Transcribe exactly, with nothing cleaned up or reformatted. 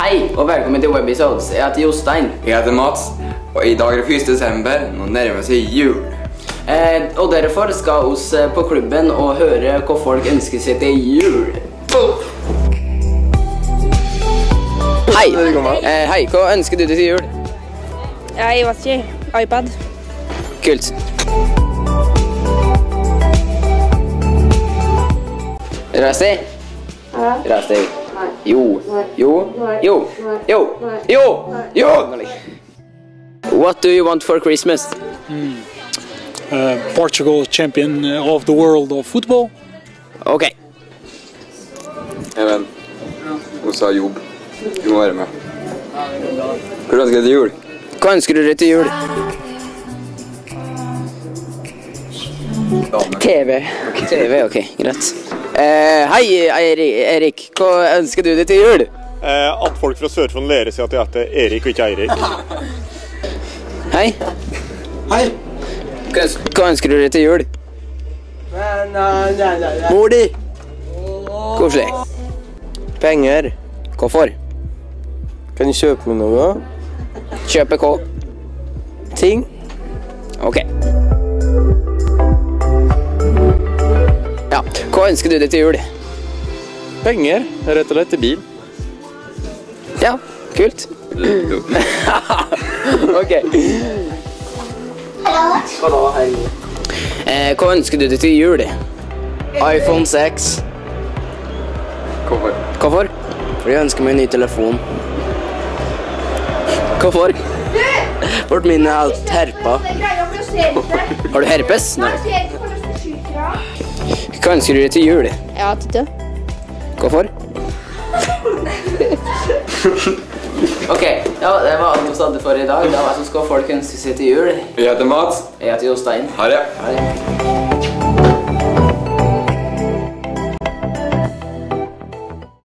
Hei, og velkommen til Webisodes. Jeg heter Jostein. Jeg heter Mats, og i dag er det første desember, nå nærmer seg jul. Eh, og derfor skal oss på klubben og høre hva folk ønsker seg til jul. Hei, eh, hei, hva ønsker du deg til jul? Jeg vet ikke, iPad. Kult. Rasti? Ja. Rasti? Jo, jo, jo, jo, jo, jo. What do you want for Christmas? Mm. Uh, Portugal champion of the world of football. Ok. Hei venn, nå sa jobb. Du må være med. Hva ønsker du til jul? Hva ønsker du deg til jul? T V. T V, ok, greit. Eh, hei Erik, hva ønsker du deg til jul? Eh, at folk fra Sør-Fron lærer seg at jeg heter Erik og ikke Eirik. Hei. Hei. Hva, hva ønsker du deg til jul? Mor di. Koselig. Penger. Hvorfor? Kan du kjøpe meg noe? Kjøpe hva? Ting. Ok. Ja, hva ønsker du deg til jul? Penger, rett og slett til bil. Ja, kult. Ok. Eh, hva ønsker du deg til jul? iPhone seks. Hvorfor? Hvorfor? Fordi jeg ønsker meg en ny telefon. Hvorfor? Vårt min er alt herpa. Har du herpes? Nei. Hva ønsker du deg til jul? Jeg vet ikke. Hvorfor? Ok, ja, det var alt vi hadde for i dag. Det var hva som skal folk ønske seg til jul. Jeg heter Mats. Jeg heter Jostein. Ha det. Ha det.